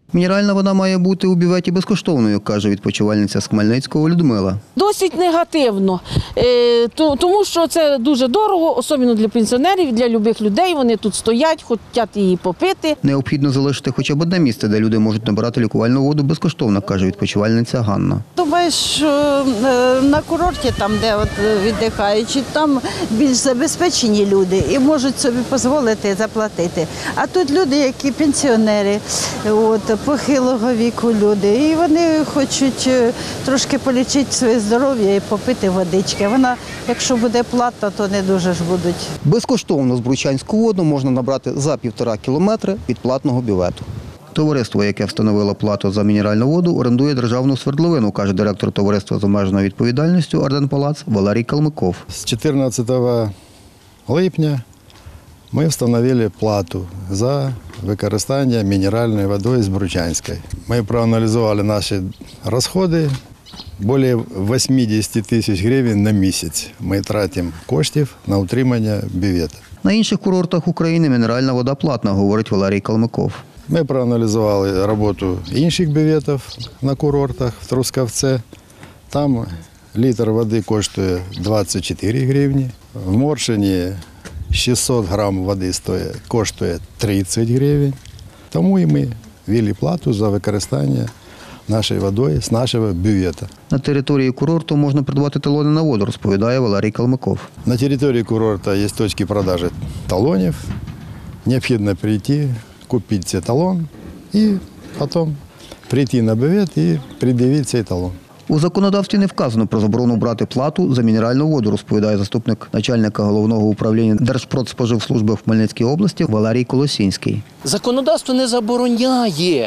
Мінеральна вода має бути у бюветі безкоштовною, каже відпочивальниця з Хмельницького Людмила. Досить негативно, тому що це дуже дорого, особливо для пенсіонерів, для любих людей. Вони тут стоять, хочуть її попити. Необхідно залишити хоча б одне місце, де люди можуть набирати лікувальну воду безкоштовно, каже відпочивальниця Ганна. Думаю, що на курорті, там, де віддихаючи, там більш забезпечені люди і можуть собі дозволити заплатити. А тут люди, які пенсіонери, похилого віку люди, і вони хочуть трошки полічити своє здоров'я і попити водички. Вона, якщо буде платна, то не дуже ж будуть. Безкоштовно збручанську воду можна набрати за 1,5 кілометри від платного бювету. Товариство, яке встановило плату за мінеральну воду, орендує державну свердловину, каже директор товариства з обмеженою відповідальністю «Арденпалац» Валерій Калмиков. З 14 липня ми встановили плату за використання мінеральної води з Бручанської. Ми проаналізували наші розходи. Більше 80 тисяч гривень на місяць ми тратимо коштів на утримання бювету. На інших курортах України мінеральна вода платна, говорить Валерій Калмиков. Ми проаналізували роботу інших бюветів на курортах в Трускавці. Там літр води коштує 24 гривні. В Моршині 600 грам води коштує 30 гривень. Тому і ми ввели плату за використання нашої води з нашого бювета. На території курорту можна придбати талони на воду, розповідає Валерій Калмиков. На території курорту є точки продажу талонів. Необхідно прийти, купити цей талон і потім прийти на бювет і пред'явити цей талон. У законодавстві не вказано про заборону брати плату за мінеральну воду, розповідає заступник начальника Головного управління Держпродспоживслужби в Хмельницькій області Валерій Колосінський. Законодавство не забороняє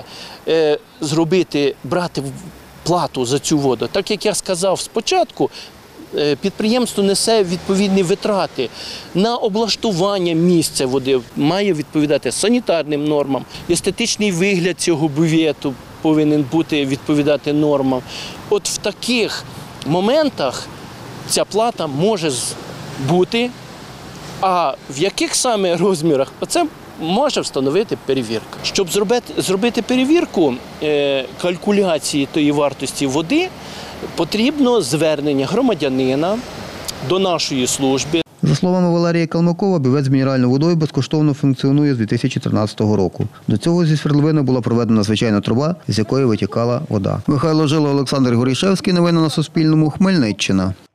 брати плату за цю воду. Так як я сказав спочатку, підприємство несе відповідні витрати на облаштування місця води, має відповідати санітарним нормам, естетичний вигляд цього бювету повинен відповідати нормам. От в таких моментах ця плата може бути, а в яких саме розмірах, оце може встановити перевірка. Щоб зробити перевірку калькуляції тої вартості води, потрібно звернення громадянина до нашої служби. За словами Валерія Калмикова, бювет з мінеральною водою безкоштовно функціонує з 2013 року. До цього зі свердловини була проведена звичайна труба, з якої витікала вода. Михайло Жило, Олександр Горішевський. Новини на Суспільному. Хмельниччина.